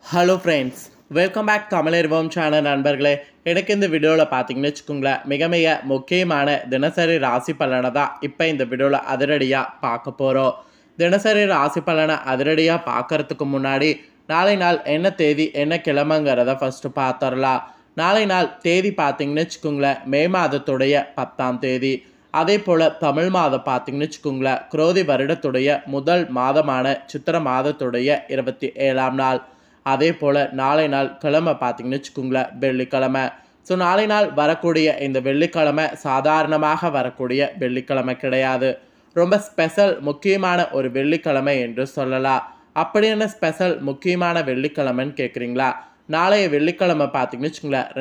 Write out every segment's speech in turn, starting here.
Hello friends, welcome back தமிழர்வோம் channel நண்பர்களே. எனக்கு இந்த வீடியோவில் பார்த்தீங்கன்னு வச்சுக்கோங்களேன், மிக முக்கியமான தினசரி ராசி பலனை தான் இப்போ இந்த வீடியோவில் அதிரடியாக பார்க்க போகிறோம். தினசரி ராசி பலனை அதிரடியாக பார்க்கறதுக்கு முன்னாடி நாளை நாள் என்ன தேதி என்ன கிழமைங்கிறத ஃபஸ்ட்டு பார்த்துடலாம். நாளை நாள் தேதி பார்த்தீங்கன்னு வச்சுக்கோங்களேன், மே மாதத்துடைய 10ஆம் தேதி. அதே போல் தமிழ் மாதம் பார்த்தீங்கன்னு வச்சுக்கோங்களேன், குரோதி வருடத்துடைய முதல் மாதமான சித்திர மாதத்துடைய 27ஆம் நாள். அதே போல் நாளை நாள் கிழமை பார்த்தீங்கன்னு வச்சுக்கோங்களேன், வெள்ளிக்கிழமை. ஸோ நாளை நாள் வரக்கூடிய இந்த வெள்ளிக்கிழமை சாதாரணமாக வரக்கூடிய வெள்ளிக்கிழமை கிடையாது. ரொம்ப ஸ்பெஷல் முக்கியமான ஒரு வெள்ளிக்கிழமை என்று சொல்லலாம். அப்படி என்ன ஸ்பெஷல் முக்கியமான வெள்ளிக்கிழமைன்னு கேட்குறீங்களா? நாளைய வெள்ளிக்கிழமை பார்த்தீங்கன்னு வச்சுக்கோங்களேன்,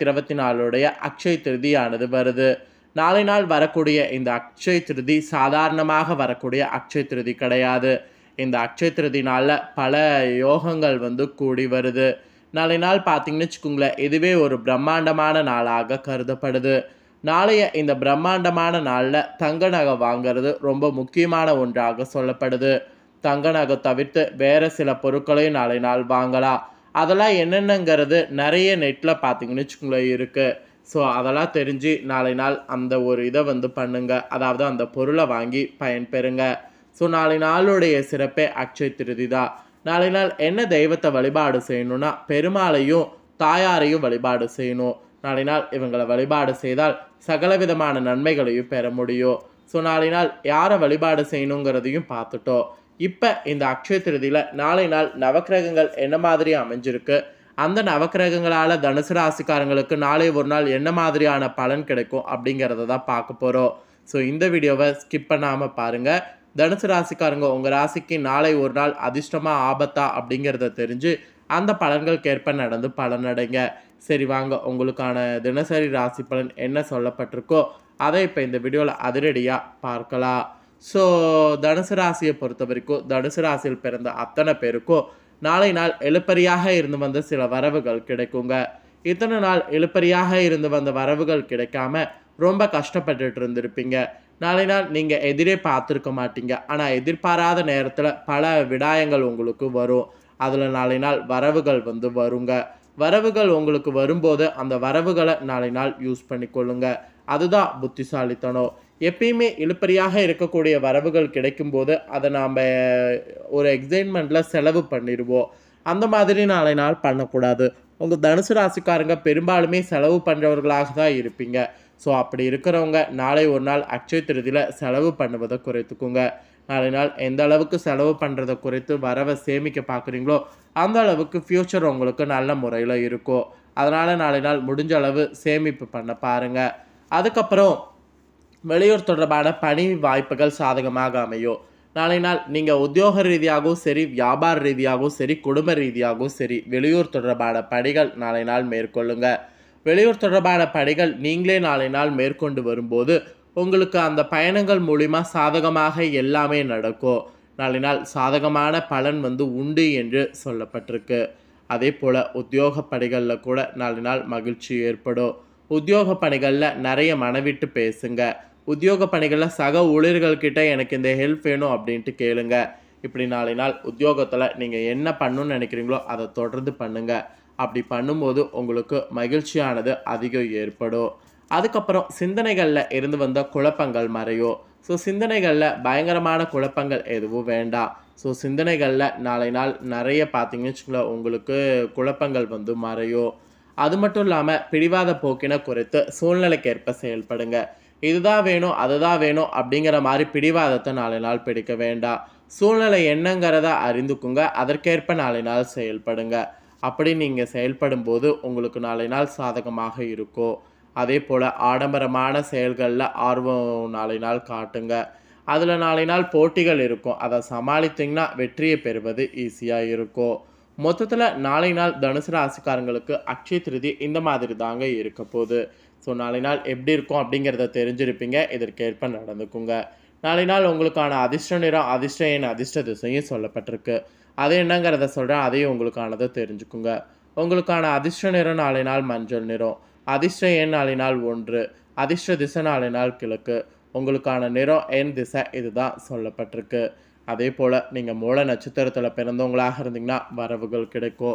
2024 அக்ஷய திருதியானது வருது. நாளை நாள் வரக்கூடிய இந்த அக்ஷய திருதி சாதாரணமாக வரக்கூடிய அக்ஷய திருதி கிடையாது. இந்த அக்ஷய திருதி நாளில் பல யோகங்கள் கூடி வருது. நாளை நாள் பார்த்தீங்கன்னு வச்சுக்கோங்களேன், இதுவே ஒரு பிரம்மாண்டமான நாளாக கருதப்படுது. நாளைய இந்த பிரம்மாண்டமான நாளில் தங்க நகை வாங்கிறது ரொம்ப முக்கியமான ஒன்றாக சொல்லப்படுது. தங்க நகை தவிர்த்து வேறு சில பொருட்களையும் நாளை நாள் வாங்கலாம். அதெல்லாம் என்னென்னங்கிறது நிறைய நெட்டில் பார்த்தீங்கன்னு வச்சுக்கோங்களேன் இருக்குது. ஸோ அதெல்லாம் தெரிஞ்சு நாளை நாள் அந்த ஒரு இதை பண்ணுங்க. அதாவது அந்த பொருளை வாங்கி பயன்பெறுங்க. ஸோ நாளை நாளுடைய சிறப்பே அக்ஷய திருதி தான். நாளை நாள் என்ன தெய்வத்தை வழிபாடு செய்யணும்னா, பெருமாளையும் தாயாரையும் வழிபாடு செய்யணும். நாளை நாள் இவங்களை வழிபாடு செய்தால் சகல விதமான நன்மைகளையும் பெற முடியும். ஸோ நாளை நாள் யாரை வழிபாடு செய்யணுங்கிறதையும் பார்த்துட்டோம். இப்போ இந்த அக்ஷய திருதியில் நாளை நாள் நவக்கிரகங்கள் என்ன மாதிரி அமைஞ்சிருக்கு, அந்த நவக்கிரகங்களால் தனுசு ராசிக்காரங்களுக்கு நாளை ஒரு நாள் என்ன மாதிரியான பலன் கிடைக்கும் அப்படிங்கிறத தான் பார்க்க போகிறோம். ஸோ இந்த வீடியோவை ஸ்கிப் பண்ணாமல் பாருங்கள். தனுசு ராசிக்காரங்க உங்கள் ராசிக்கு நாளை ஒரு நாள் அதிர்ஷ்டமாக ஆபத்தா அப்படிங்கிறத தெரிஞ்சு அந்த பலன்களுக்கேற்ப நடந்து பலனடைங்க. சரி வாங்க, உங்களுக்கான தினசரி ராசி பலன் என்ன சொல்லப்பட்டிருக்கோ அதை இப்போ இந்த வீடியோவில் அதிரடியாக பார்க்கலாம். ஸோ தனுசு ராசியை பொறுத்த வரைக்கும், தனுசு ராசியில் பிறந்த அத்தனை பேருக்கும் நாளை நாள் இழுப்பறியாக இருந்து வந்த சில வரவுகள் கிடைக்குங்க. இத்தனை நாள் இழுப்பறியாக இருந்து வந்த வரவுகள் கிடைக்காம ரொம்ப கஷ்டப்பட்டுட்டு இருந்திருப்பீங்க. நாளை நாள் நீங்கள் எதிரே பார்த்துருக்க மாட்டீங்க. ஆனால் எதிர்பாராத நேரத்தில் பல விடாயங்கள் உங்களுக்கு வரும். அதில் நாளை நாள் வரவுகள் வருங்க. வரவுகள் உங்களுக்கு வரும்போது அந்த வரவுகளை நாளை நாள் யூஸ் பண்ணிக்கொள்ளுங்க. அதுதான் புத்திசாலித்தனம். எப்பயுமே இழுப்பறியாக இருக்கக்கூடிய வரவுகள் கிடைக்கும்போது அதை நாம் ஒரு எக்ஸைட்மெண்ட்டில் செலவு பண்ணிடுவோம். அந்த மாதிரி நாளை நாள் பண்ணக்கூடாது. உங்கள் தனுசு ராசிக்காரங்க பெரும்பாலுமே செலவு பண்ணுறவர்களாக தான் இருப்பீங்க. ஸோ அப்படி இருக்கிறவங்க நாளை ஒரு நாள் அக்ஷய திருதியில் செலவு பண்ணுவதை குறைத்துக்குங்க. நாளை நாள் எந்த அளவுக்கு செலவு பண்ணுறதை குறைத்து வரவை சேமிக்க பார்க்குறீங்களோ அந்த அளவுக்கு ஃப்யூச்சர் உங்களுக்கு நல்ல முறையில் இருக்கும். அதனால் நாளை நாள் முடிஞ்ச அளவு சேமிப்பு பண்ண பாருங்கள். அதுக்கப்புறம் வெளியூர் தொடர்பான பணி வாய்ப்புகள் சாதகமாக அமையும். நாளை நாள் நீங்கள் உத்தியோக ரீதியாகவும் சரி, வியாபார ரீதியாகவும் சரி, குடும்ப ரீதியாகவும் சரி, வெளியூர் தொடர்பான பணிகள் நாளை நாள் மேற்கொள்ளுங்க. வெளியூர் தொடர்பான பணிகள் நீங்களே நாளை நாள் மேற்கொண்டு வரும்போது உங்களுக்கு அந்த பயணங்கள் மூலிமா சாதகமாக எல்லாமே நடக்கும். நாளை நாள் சாதகமான பலன் உண்டு என்று சொல்லப்பட்டிருக்கு. அதே போல் உத்தியோக பணிகளில் கூட நாளை நாள் மகிழ்ச்சி ஏற்படும். உத்தியோக பணிகளில் நிறைய மனவிட்டு பேசுங்க. உத்தியோக பணிகளில் சக ஊழியர்கள்கிட்ட எனக்கு இந்த ஹெல்ப் வேணும் அப்படின்ட்டு கேளுங்க. இப்படி நாளை நாள் உத்தியோகத்தில் நீங்கள் என்ன பண்ணணும்னு நினைக்கிறீங்களோ அதை தொடர்ந்து பண்ணுங்கள். அப்படி பண்ணும்போது உங்களுக்கு மகிழ்ச்சியானது அதிகம் ஏற்படும். அதுக்கப்புறம் சிந்தனைகளில் இருந்து வந்த குழப்பங்கள் மறையும். ஸோ சிந்தனைகளில் பயங்கரமான குழப்பங்கள் எதுவும் வேண்டாம். ஸோ சிந்தனைகளில் நாளை நாள் நிறைய பார்த்தீங்கன்னு வச்சுக்கோங்களேன், உங்களுக்கு குழப்பங்கள் மறையும். அது மட்டும் இல்லாமல் பிடிவாத போக்கினை குறைத்து சூழ்நிலைக்கேற்ப செயல்படுங்க. இதுதான் வேணும் அதுதான் வேணும் அப்படிங்கிற மாதிரி பிடிவாதத்தை நாளை நாள் பிடிக்க வேண்டாம். சூழ்நிலை என்னங்கிறத அறிந்துக்குங்க. அதற்கேற்ப நாளை நாள் செயல்படுங்க. அப்படி நீங்கள் செயல்படும் போது உங்களுக்கு நாளை நாள் சாதகமாக இருக்கும். அதே போல் ஆடம்பரமான செயல்களில் ஆர்வம் நாளை நாள் காட்டுங்க. அதில் நாளை நாள் போட்டிகள் இருக்கும். அதை சமாளித்திங்கன்னா வெற்றியை பெறுவது ஈஸியாக இருக்கும். மொத்தத்தில் நாளை நாள் தனுசு ராசிக்காரங்களுக்கு அக்ஷய திருதி இந்த மாதிரி தாங்க இருக்க போகுது. ஸோ நாளை நாள் எப்படி இருக்கும் அப்படிங்கிறத தெரிஞ்சிருப்பீங்க. இதற்கேற்ப நடந்துக்குங்க. நாளை நாள் உங்களுக்கான அதிர்ஷ்ட நிறம், அதிர்ஷ்ட எண், அதிர்ஷ்ட திசையும் சொல்லப்பட்டிருக்கு. அது என்னங்கிறத சொல்கிறேன், அதையும் உங்களுக்கானதை தெரிஞ்சுக்குங்க. உங்களுக்கான அதிர்ஷ்ட நிறம் நாளை நாள் மஞ்சள் நிறம். அதிர்ஷ்ட எண் நாளை நாள் 1. அதிர்ஷ்ட திசை நாளை நாள் கிழக்கு. உங்களுக்கான நிறம், எண், திசை இதுதான் சொல்லப்பட்டிருக்கு. அதே போல் நீங்கள் மூல நட்சத்திரத்தில் பிறந்தவங்களாக இருந்தீங்கன்னா வரவுகள் கிடைக்கும்.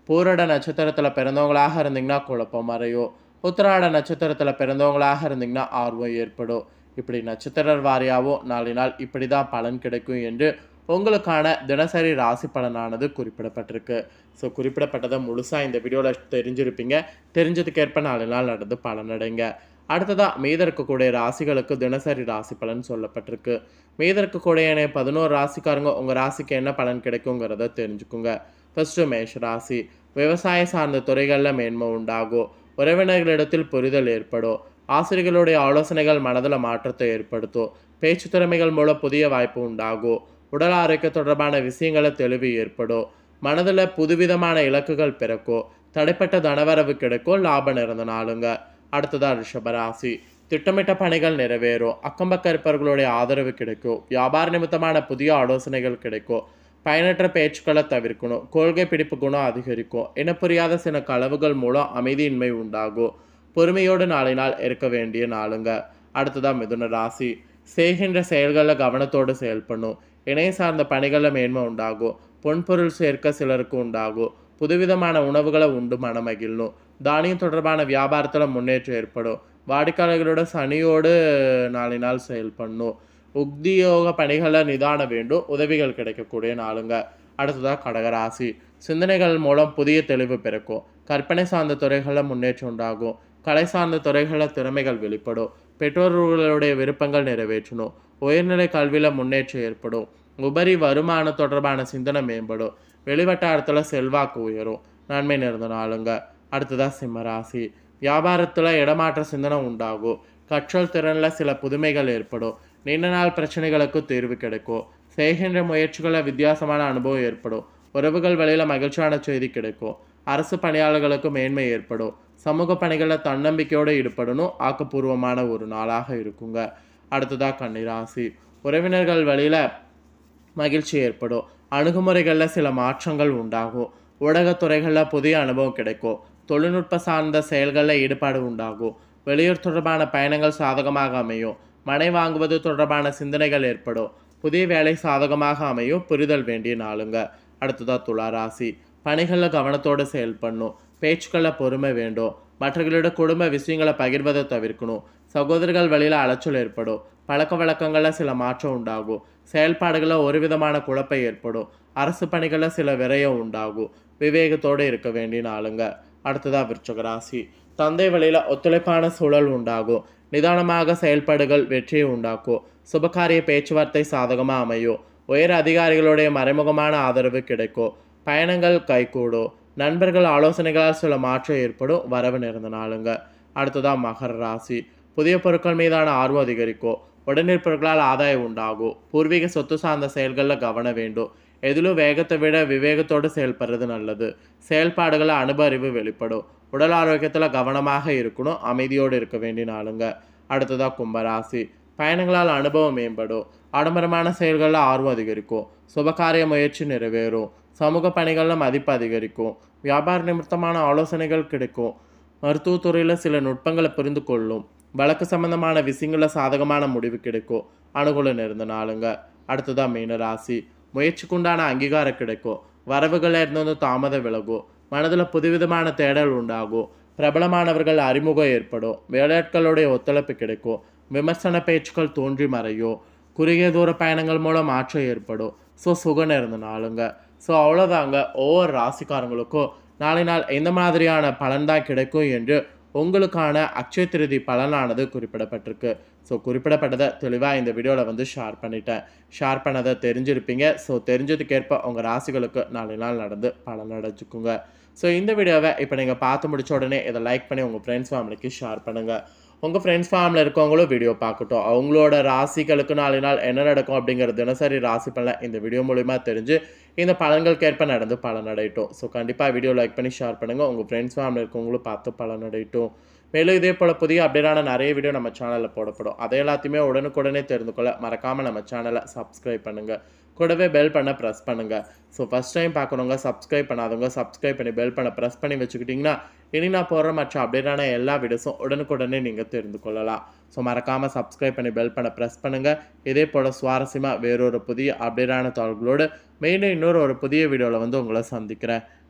பூரட நட்சத்திரத்தில் பிறந்தவங்களாக இருந்தீங்கன்னா குழப்பம் மறையும். உத்திராட நட்சத்திரத்தில் பிறந்தவங்களாக இருந்தீங்கன்னா ஆர்வம் ஏற்படும். இப்படி நட்சத்திர வாரியாகவும் நாளை நாள் இப்படி தான் பலன் கிடைக்கும் என்று உங்களுக்கான தினசரி ராசி பலனானது குறிப்பிடப்பட்டிருக்கு. ஸோ குறிப்பிடப்பட்டதை முழுசாக இந்த வீடியோவில் தெரிஞ்சிருப்பீங்க. தெரிஞ்சதுக்கேற்ப நாளை நாள் நடந்து பலனடைங்க. அடுத்ததாக மீத இருக்கக்கூடிய ராசிகளுக்கு தினசரி ராசி பலன் சொல்லப்பட்டிருக்கு. மீத இருக்கக்கூடிய 11 ராசிக்காரங்க உங்கள் ராசிக்கு என்ன பலன் கிடைக்குங்கிறத தெரிஞ்சுக்குங்க. ஃபர்ஸ்ட்டு மேஷ ராசி. விவசாயம் சார்ந்த துறைகளில் மேன்மை உண்டாகும். உறவினர்களிடத்தில் புரிதல் ஏற்படும். ஆசிரியர்களுடைய ஆலோசனைகள் மனதில் மாற்றத்தை ஏற்படுத்தும். பேச்சு திறமைகள் மூலம் புதிய வாய்ப்பு உண்டாகும். உடல் ஆரோக்கிய தொடர்பான விஷயங்களில் தெளிவு ஏற்படும். மனதில் புதுவிதமான இலக்குகள் பிறக்கும். தடைப்பட்ட தனவரவு கிடைக்கும். லாபம் நிறைந்த நாளுங்க. அடுத்ததாக ரிஷபராசி. திட்டமிட்ட பணிகள் நிறைவேறும். அக்கம்பக்க இருப்பவர்களுடைய ஆதரவு கிடைக்கும். வியாபார நிமித்தமான புதிய ஆலோசனைகள் கிடைக்கும். பயனற்ற பேச்சுக்களை தவிர்க்கணும். கொள்கை பிடிப்பு குணம் அதிகரிக்கும். இனப்புரியாத சில களவுகள் மூலம் அமைதியின்மை உண்டாகும். பொறுமையோடு நாளை நாள் இருக்க வேண்டிய நாளுங்க. அடுத்ததாக மிதுன ராசி. செய்கின்ற செயல்களில் கவனத்தோடு செயல்படணும். இணைய சார்ந்த பணிகளில் மேன்மை உண்டாகும். பொன்பொருள் சேர்க்க சிலருக்கு உண்டாகும். புதுவிதமான உணவுகளை உண்டு மனமகிழணும். தானியம் தொடர்பான வியாபாரத்தில் முன்னேற்றம் ஏற்படும். வாடிக்கையாளர்களோட சனியோடு நாளை நாள் செயல்படணும். உத்தியோக பணிகளில் நிதானம் வேண்டும். உதவிகள் கிடைக்கக்கூடிய நாளுங்க. அடுத்ததாக கடகராசி. சிந்தனைகள் மூலம் புதிய தெளிவு பிறக்கும். கற்பனை சார்ந்த துறைகளில் முன்னேற்றம் உண்டாகும். கலை சார்ந்த துறைகளில் திறமைகள் வெளிப்படும். பெற்றோர்களுடைய விருப்பங்கள் நிறைவேற்றணும். உயர்நிலை கல்வியில் முன்னேற்றம் ஏற்படும். உபரி வருமானம் தொடர்பான சிந்தனை மேம்படும். வெளிவட்டாரத்தில் செல்வாக்கு உயரும். நன்மை நிறைந்த நாளுங்க. அடுத்ததாக சிம்மராசி. வியாபாரத்தில் இடமாற்ற சிந்தனை உண்டாகும். கற்றல் திறனில் சில புதுமைகள் ஏற்படும். நீண்ட நாள் பிரச்சனைகளுக்கு தீர்வு கிடைக்கும். செய்கின்ற முயற்சிகளில் வித்தியாசமான அனுபவம் ஏற்படும். உறவுகள் வழியில் மகிழ்ச்சியான செய்தி கிடைக்கும். அரசு பணியாளர்களுக்கு மேன்மை ஏற்படும். சமூக பணிகளில் தன்னம்பிக்கையோடு ஈடுபடணும். ஆக்கப்பூர்வமான ஒரு நாளாக இருக்குங்க. அடுத்ததாக கன்னிராசி. உறவினர்கள் வழியில் மகிழ்ச்சி ஏற்படும். அணுகுமுறைகளில் சில மாற்றங்கள் உண்டாகும். ஊடகத்துறைகளில் புதிய அனுபவம் கிடைக்கும். தொழில்நுட்ப சார்ந்த செயல்களில் ஈடுபாடு உண்டாகும். வெளியூர் தொடர்பான பயணங்கள் சாதகமாக அமையும். மனை வாங்குவது தொடர்பான சிந்தனைகள் ஏற்படும். புதிய வேலை சாதகமாக அமையும். புரிதல் வேண்டிய நாளுங்க. அடுத்ததாக துலா ராசி. பணிகளில் கவனத்தோடு செயல்படணும். பேச்சுக்களில் பொறுமை வேண்டும். மற்றவர்களோட குடும்ப விஷயங்களை பகிர்வதை தவிர்க்கணும். சகோதரர்கள் வழியில் அலைச்சல் ஏற்படும். பழக்க வழக்கங்களில் சில மாற்றம் உண்டாகும். செயல்பாடுகளில் ஒரு விதமான குழப்பம் ஏற்படும். அரசு பணிகளில் சில விரயம் உண்டாகும். விவேகத்தோடு இருக்க வேண்டிய நாளுங்க. அடுத்ததாக விருச்சிக ராசி. தந்தை வழியில் ஒத்துழைப்பான சூழல் உண்டாகும். நிதானமாக செயல்பாடுகள் வெற்றியை உண்டாக்கும். சுபகாரிய பேச்சுவார்த்தை சாதகமாக அமையும். உயர் அதிகாரிகளுடைய மறைமுகமான ஆதரவு கிடைக்கும். பயணங்கள் கைகூடும். நண்பர்கள் ஆலோசனைகளால் சில மாற்றம் ஏற்படும். வரவு நிறைந்த நாளுங்க. அடுத்ததாக மகர ராசி. புதிய பொருட்கள் மீதான ஆர்வம் அதிகரிக்கும். உடனிருப்பவர்களால் ஆதாயம் உண்டாகும். பூர்வீக சொத்து சார்ந்த செயல்களில் கவனம் வேண்டும். எதிலும் வேகத்தை விட விவேகத்தோடு செயல்படுறது நல்லது. செயல்பாடுகளை அனுபவ அறிவு வெளிப்படும். உடல் ஆரோக்கியத்தில் கவனமாக இருக்கணும். அமைதியோடு இருக்க வேண்டிய நாளுங்க. அடுத்ததாக கும்பராசி. பயணங்களால் அனுபவம் மேம்படும். ஆடம்பரமான செயல்களில் ஆர்வம் அதிகரிக்கும். சுபகாரிய முயற்சி நிறைவேறும். சமூக பணிகளில் மதிப்பு அதிகரிக்கும். வியாபார நிமித்தமான ஆலோசனைகள் கிடைக்கும். மருத்துவத்துறையில் சில நுட்பங்களை புரிந்து கொள்ளும். வழக்கு சம்பந்தமான விஷயங்களில் சாதகமான முடிவு கிடைக்கும். அனுகூலம் நிறைந்த நாளுங்க. அடுத்ததாக மீனராசி. முயற்சிக்குண்டான அங்கீகாரம் கிடைக்கும். வரவுகளில் இருந்து தாமதம் விலகும். மனதில் புதுவிதமான தேடல் உண்டாகும். பிரபலமானவர்கள் அறிமுகம் ஏற்படும். வேலையாட்களுடைய ஒத்துழைப்பு கிடைக்கும். விமர்சன பேச்சுக்கள் தோன்றி மறையும். குறுகிய தூர பயணங்கள் மூலம் மாற்றம் ஏற்படும். சுகம் நிறைந்த நாளுங்க. அவ்வளோதாங்க. ஒவ்வொரு ராசிக்காரங்களுக்கும் நாளை நாள் எந்த மாதிரியான பலன் தான் கிடைக்கும் என்று உங்களுக்கான அக்ஷய திருதி பலனானது குறிப்பிடப்பட்டிருக்கு. குறிப்பிடப்பட்டதை தெளிவாக இந்த வீடியோவில் ஷேர் பண்ணிட்டேன். ஷேர் பண்ணதை தெரிஞ்சிருப்பீங்க. தெரிஞ்சதுக்கேற்ப உங்கள் ராசிகளுக்கு நாளை நாள் நடந்து பலன் அடைஞ்சுக்குங்க. இந்த வீடியோவை இப்போ நீங்கள் பார்த்து முடிச்ச உடனே இதை லைக் பண்ணி உங்கள் ஃப்ரெண்ட்ஸ் ஃபேமிலிக்கு ஷேர் பண்ணுங்கள். உங்கள் ஃப்ரெண்ட்ஸ் ஃபேமிலியில் இருக்கவங்களும் வீடியோ பார்க்கட்டும். அவங்களோட ராசிகளுக்கு நாளை நாள் என்ன நடக்கும் அப்படிங்கிற தினசரி ராசி பலன் இந்த வீடியோ மூலிமா தெரிஞ்சு இந்த பலன்களுக்கேற்ப நடந்து பலன் அடையட்டும். கண்டிப்பாக வீடியோ லைக் பண்ணி ஷேர் பண்ணுங்கள். உங்கள் ஃப்ரெண்ட்ஸ் ஃபேமிலியில் இருக்கவங்களும் பார்த்து பலன் அடையட்டும். மேலும் இதே போல் புதிய அப்டேட்டான நிறைய வீடியோ நம்ம சேனலில் போடப்படும். அதை எல்லாத்தையுமே உடனுக்குடனே தெரிந்து கொள்ள மறக்காமல் நம்ம சேனலை சப்ஸ்கிரைப் பண்ணுங்கள். கூடவே பெல் பண்ண ப்ரெஸ் பண்ணுங்கள். ஃபஸ்ட் டைம் பார்க்குறவங்க சப்ஸ்கிரைப் பண்ணாதவங்க சப்ஸ்கிரைப் பண்ணி பெல் பண்ண ப்ரெஸ் பண்ணி வச்சுக்கிட்டிங்கன்னா இனி நான் போடுற மற்ற அப்டேட்டான எல்லா வீடியோஸும் உடனுக்குடனே நீங்கள் தெரிந்து கொள்ளலாம். மறக்காமல் சப்ஸ்கிரைப் பண்ணி பெல் பண்ண ப்ரெஸ் பண்ணுங்கள். இதே போல் சுவாரஸ்யமாக வேறொரு புதிய அப்டேட்டான தகவல்களோடு மெயினாக இன்னொரு புதிய வீடியோவில் உங்களை சந்திக்கிறேன்.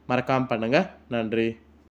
மறக்காமல் பண்ணுங்கள். நன்றி.